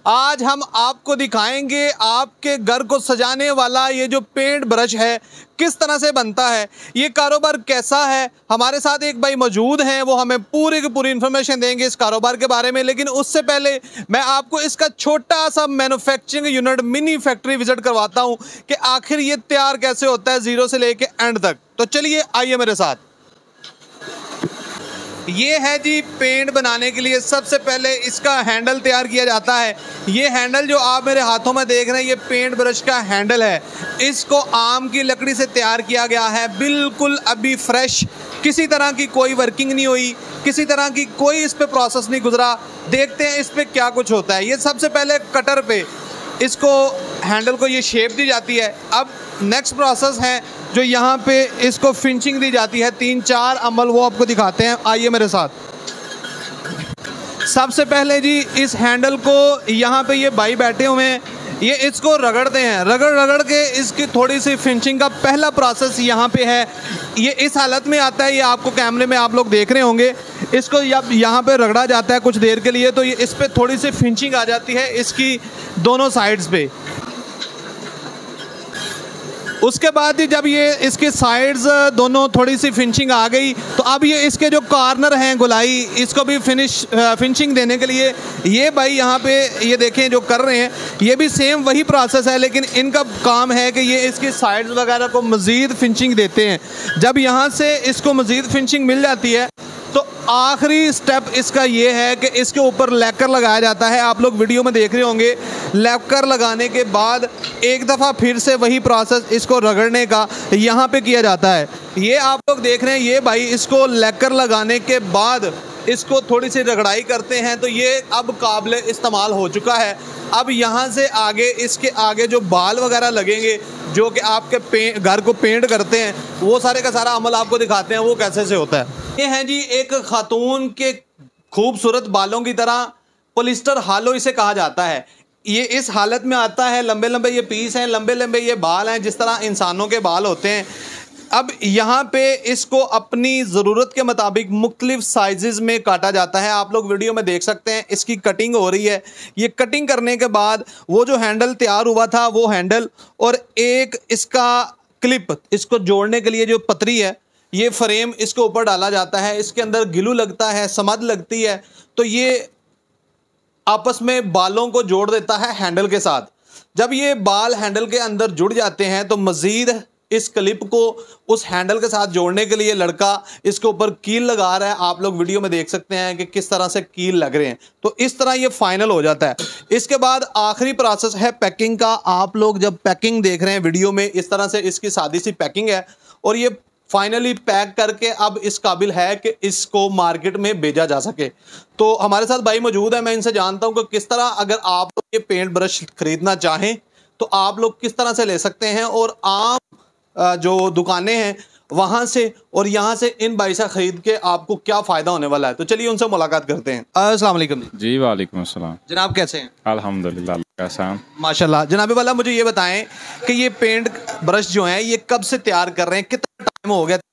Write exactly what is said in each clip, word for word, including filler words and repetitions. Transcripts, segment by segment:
आज हम आपको दिखाएंगे आपके घर को सजाने वाला ये जो पेंट ब्रश है किस तरह से बनता है, ये कारोबार कैसा है। हमारे साथ एक भाई मौजूद हैं, वो हमें पूरी की पूरी इन्फॉर्मेशन देंगे इस कारोबार के बारे में। लेकिन उससे पहले मैं आपको इसका छोटा सा manufacturing unit mini factory visit करवाता हूँ कि आखिर ये तैयार कैसे होता है जीरो से लेके एंड तक। तो चलिए आइए मेरे साथ। ये है जी पेंट बनाने के लिए सबसे पहले इसका हैंडल तैयार किया जाता है। ये हैंडल जो आप मेरे हाथों में देख रहे हैं ये पेंट ब्रश का हैंडल है। इसको आम की लकड़ी से तैयार किया गया है, बिल्कुल अभी फ्रेश, किसी तरह की कोई वर्किंग नहीं हुई, किसी तरह की कोई इस पे प्रोसेस नहीं गुजरा। देखते हैं इस पे क्या कुछ होता है। ये सबसे पहले कटर पे इसको हैंडल को ये शेप दी जाती है। अब नेक्स्ट प्रोसेस है जो यहाँ पे इसको फिनिशिंग दी जाती है। तीन चार अमल वो आपको दिखाते हैं, आइए मेरे साथ। सबसे पहले जी इस हैंडल को यहाँ पे ये भाई बैठे हुए हैं, ये इसको रगड़ते हैं। रगड़ रगड़ के इसकी थोड़ी सी फिनिशिंग का पहला प्रोसेस यहाँ पे है। ये इस हालत में आता है, ये आपको कैमरे में आप लोग देख रहे होंगे। इसको जब यहाँ पे रगड़ा जाता है कुछ देर के लिए तो ये इस पर थोड़ी सी फिनिशिंग आ जाती है इसकी दोनों साइड्स पे। उसके बाद ही जब ये इसके साइड्स दोनों थोड़ी सी फिनिशिंग आ गई तो अब ये इसके जो कॉर्नर हैं गोलाई, इसको भी फिनिश फिनिशिंग देने के लिए ये भाई यहाँ पे ये देखें जो कर रहे हैं, ये भी सेम वही प्रोसेस है। लेकिन इनका काम है कि ये इसकी साइड्स वगैरह को मज़ीद फिनिशिंग देते हैं। जब यहाँ से इसको मज़ीद फिनिशिंग मिल जाती है तो आखिरी स्टेप इसका ये है कि इसके ऊपर लैकर लगाया जाता है। आप लोग वीडियो में देख रहे होंगे। लैकर लगाने के बाद एक दफ़ा फिर से वही प्रोसेस इसको रगड़ने का यहाँ पे किया जाता है। ये आप लोग देख रहे हैं, ये भाई इसको लैकर लगाने के बाद इसको थोड़ी सी रगड़ाई करते हैं तो ये अब काबिल इस्तेमाल हो चुका है। अब यहाँ से आगे इसके आगे जो बाल वगैरह लगेंगे जो कि आपके पे घर को पेंट करते हैं वो सारे का सारा अमल आपको दिखाते हैं वो कैसे से होता है। ये हैं जी एक खातून के खूबसूरत बालों की तरह, पॉलिस्टर हालो इसे कहा जाता है। ये इस हालत में आता है, लंबे लंबे ये पीस हैं, लंबे लंबे ये बाल हैं जिस तरह इंसानों के बाल होते हैं। अब यहाँ पे इसको अपनी ज़रूरत के मुताबिक मुख्तलिफ साइज़ में काटा जाता है। आप लोग वीडियो में देख सकते हैं इसकी कटिंग हो रही है। ये कटिंग करने के बाद वो जो हैंडल तैयार हुआ था वो हैंडल और एक इसका क्लिप, इसको जोड़ने के लिए जो पतरी है ये फ्रेम इसके ऊपर डाला जाता है। इसके अंदर गिलू लगता है, समद लगती है, तो ये आपस में बालों को जोड़ देता है हैंडल के साथ। जब ये बाल हैंडल के अंदर जुड़ जाते हैं तो मज़ीद इस क्लिप को उस हैंडल के साथ जोड़ने के लिए लड़का इसके ऊपर कील लगा रहा है। आप लोग वीडियो में देख सकते हैं कि किस तरह से कील लग रहे हैं। तो इस तरह ये फाइनल हो जाता है। इसके बाद आखिरी प्रोसेस है पैकिंग का। आप लोग जब पैकिंग देख रहे हैं वीडियो में, इस तरह से इसकी सादी सी पैकिंग है और ये फाइनली पैक करके अब इस काबिल है कि इसको मार्केट में भेजा जा सके। तो हमारे साथ भाई मौजूद है, मैं इनसे जानता हूँ कि किस तरह अगर आप ये पेंट ब्रश खरीदना चाहें तो आप लोग किस तरह से ले सकते हैं और आम जो दुकानें हैं वहाँ से और यहाँ से इन भाई से खरीद के आपको क्या फ़ायदा होने वाला है। तो चलिए उनसे मुलाकात करते हैं। अस्सलाम वालेकुम जी। वालेकुम अस्सलाम। जनाब कैसे हैं? अल्हम्दुलिल्लाह कैसा माशाल्लाह। जनाब वाला मुझे ये बताएं कि ये पेंट ब्रश जो हैं ये कब से तैयार कर रहे हैं, कितना टाइम हो गया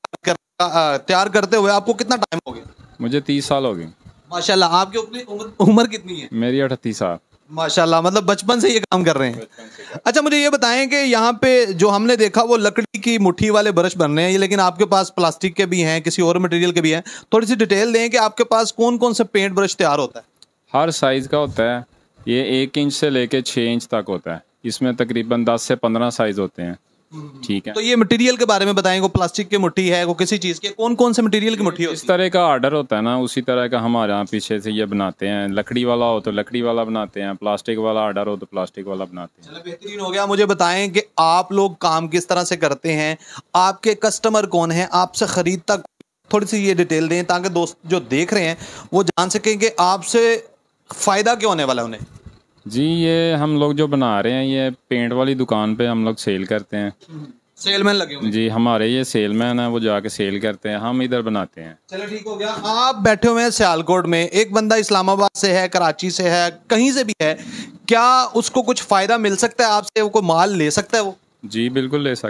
तैयार करते हुए, आपको कितना टाइम हो गया? मुझे तीस साल हो गए। माशाल्लाह। आपकी उम्र, उम्र कितनी है? मेरी अठतीस साल। माशाल्लाह, मतलब बचपन से ये काम कर रहे हैं। अच्छा मुझे ये बताएं कि यहाँ पे जो हमने देखा वो लकड़ी की मुट्ठी वाले ब्रश बन रहे हैं, लेकिन आपके पास प्लास्टिक के भी हैं, किसी और मटेरियल के भी हैं। थोड़ी सी डिटेल दें कि आपके पास कौन कौन से पेंट ब्रश तैयार होता है? हर साइज़ का होता है। ये एक इंच से लेके छः इंच तक होता है। इसमें तकरीबन दस से पंद्रह साइज़ होते हैं। ठीक है। तो ये मटेरियल के बारे में बताएं, वो प्लास्टिक की मुट्ठी है, वो किसी चीज़ की, कौन कौन से मटेरियल की मुट्ठी होती है? इस तरह का ऑर्डर होता है ना, उसी तरह का हमारे यहाँ पीछे से ये बनाते हैं। लकड़ी वाला हो तो लकड़ी वाला बनाते हैं, प्लास्टिक वाला ऑर्डर हो तो प्लास्टिक वाला बनाते हैं। चलो बेहतरीन हो गया। मुझे बताएं कि आप लोग काम किस तरह से करते हैं, आपके कस्टमर कौन है, आपसे खरीदता, थोड़ी सी ये डिटेल दें ताकि दोस्त जो देख रहे हैं वो जान सकें कि आपसे फ़ायदा क्या होने वाला है उन्हें। जी, ये हम लोग जो बना रहे हैं ये पेंट वाली दुकान पे हम लोग सेल करते हैं। सेलमैन लगे हुए? जी, हमारे ये सेलमैन है, वो जाके सेल करते हैं, हम इधर बनाते हैं। चलो ठीक हो गया। आप बैठे हुए हैं सियालकोट में, एक बंदा इस्लामाबाद से है, कराची से है, कहीं से भी है, क्या उसको कुछ फ़ायदा मिल सकता है आपसे? वो कोई माल ले सकता है वो? जी बिल्कुल ले सकता है।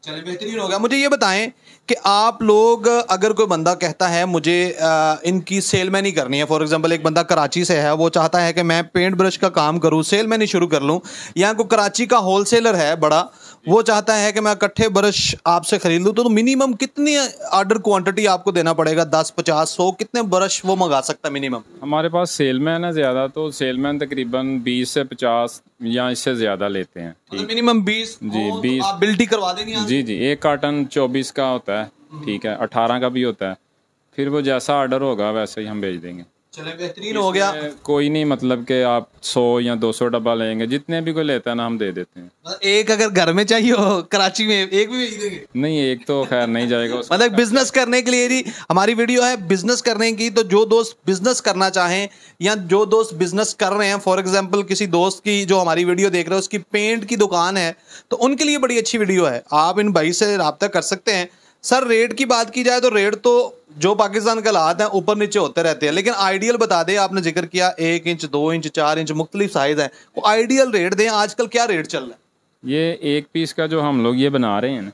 चलिए बेहतरीन हो गया। मुझे ये बताएं कि आप लोग, अगर कोई बंदा कहता है मुझे आ, इनकी सेलमैन ही करनी है, फॉर एग्जांपल एक बंदा कराची से है, वो चाहता है कि मैं पेंट ब्रश का काम करूं, सेलमैन ही शुरू कर लूं, या कोई कराची का होलसेलर है बड़ा, वो चाहता है कि मैं इकट्ठे ब्रश आपसे खरीद लूं, तो, तो मिनिमम कितनी ऑर्डर क्वांटिटी आपको देना पड़ेगा? दस, पचास, सौ, कितने ब्रश वो मंगा सकता है मिनिमम? हमारे पास सेलमैन है ज़्यादा, तो सेलमैन तकरीबन बीस से पचास या इससे ज़्यादा लेते हैं। मतलब मिनिमम बीस जी, हो, बीस। तो आप बिल्टी करवा देंगे यहाँ से? जी जी, एक कार्टन चौबीस का होता है, ठीक है, अठारह का भी होता है, फिर वो जैसा ऑर्डर होगा वैसे ही हम भेज देंगे। चले बेहतरीन हो गया। कोई नहीं, मतलब कि आप सौ या दो सौ डब्बा लेंगे, जितने भी कोई लेता है ना हम दे देते हैं। एक अगर घर में चाहिए हो कराची में, एक भी भेज देंगे? नहीं, एक तो खैर नहीं जाएगा। मतलब बिजनेस करने के लिए जी हमारी वीडियो है, बिजनेस करने की, तो जो दोस्त बिजनेस करना चाहें या जो दोस्त बिजनेस कर रहे हैं, फॉर एग्जांपल किसी दोस्त की जो हमारी वीडियो देख रहे हो उसकी पेंट की दुकान है, तो उनके लिए बड़ी अच्छी वीडियो है। आप इन भाई से रब्ता कर सकते हैं। सर रेट की बात की जाए तो रेट तो जो पाकिस्तान के हालात हैं ऊपर नीचे होते रहते हैं, लेकिन आइडियल बता दें। आपने जिक्र किया एक इंच, दो इंच, चार इंच, मुख्तलिफ साइज है, वो आइडियल रेट दें। आजकल क्या रेट चल रहा है? ये एक पीस का जो हम लोग ये बना रहे हैं ना,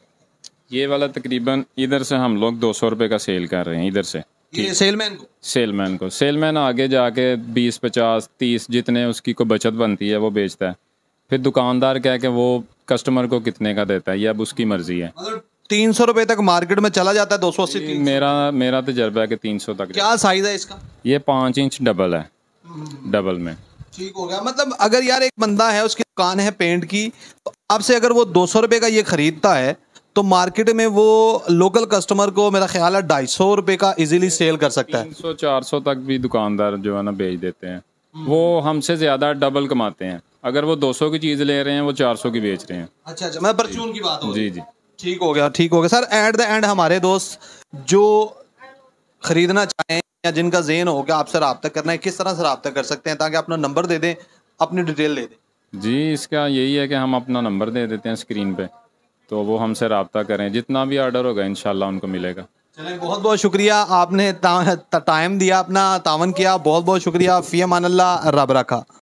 ये वाला तकरीबन इधर से हम लोग दो सौ रुपये का सेल कर रहे हैं, इधर से। ये सेलमैन को सेलमैन को सेलमैन आगे जाके बीस, पचास, तीस जितने उसकी को बचत बनती है वो बेचता है। फिर दुकानदार कह के वो कस्टमर को कितने का देता है, ये अब उसकी मर्जी है। मतलब तीन सौ रुपए तक मार्केट में चला जाता है, दो सौ अस्सी। मेरा मेरा तजर्बा है कि तीन सौ तक। क्या साइज है इसका? ये पाँच इंच डबल है, डबल में। ठीक हो गया। मतलब अगर यार एक बंदा है, उसकी दुकान है पेंट की, तो आपसे अगर वो दो सौ रुपये का ये खरीदता है, तो मार्केट में वो लोकल कस्टमर को मेरा ख्याल है ढाई सौ रुपये का इजीली सेल कर सकता है। तीन सौ चार सौ तक भी दुकानदार जो है ना बेच देते हैं। वो हमसे ज़्यादा डबल कमाते हैं। अगर वो दो सौ की चीज़ ले रहे हैं, वो चार सौ की बेच रहे हैं। अच्छा अच्छा, मैं परचून की बात हो। जी जी, ठीक हो गया, ठीक हो गया। सर एट द एंड हमारे दोस्त जो खरीदना चाहें या जिनका ज़हन हो गया आपसे रब्ता करना है, किस तरह से रब्ता कर सकते हैं, ताकि अपना नंबर दे दें, अपनी डिटेल दे दें? जी, इसका यही है कि हम अपना नंबर दे देते हैं स्क्रीन पे, तो वो हमसे रब्ता करें, जितना भी ऑर्डर होगा इंशाल्लाह उनको मिलेगा। चलें, बहुत बहुत शुक्रिया, आपने टाइम दिया, अपना तावन किया, बहुत बहुत शुक्रिया। फ़ी अमान अल्लाह, रब रखा।